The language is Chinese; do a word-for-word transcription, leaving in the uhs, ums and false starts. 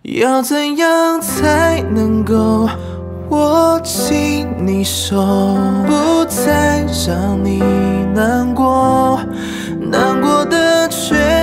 要怎样才能够握紧你手，不再让你难过，难过的却